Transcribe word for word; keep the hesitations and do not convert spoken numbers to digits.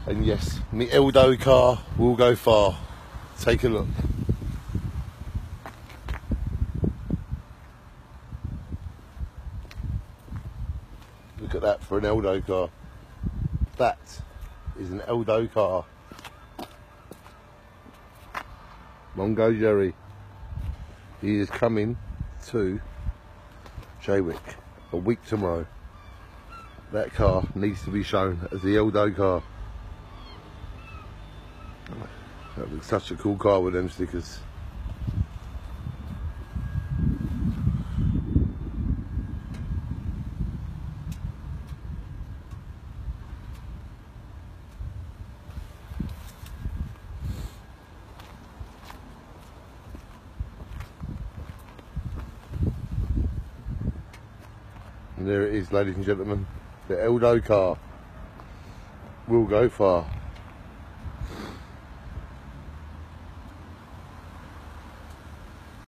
And yes, my Eldo car will go far. Take a look. Look at that for an Eldo car. That is an Eldo car. Mongo Jerry. He is coming to Jaywick a week tomorrow. That car needs to be shown as the Eldo car. That looks such a cool car with them stickers. And there it is, ladies and gentlemen. The Eldo car will go far.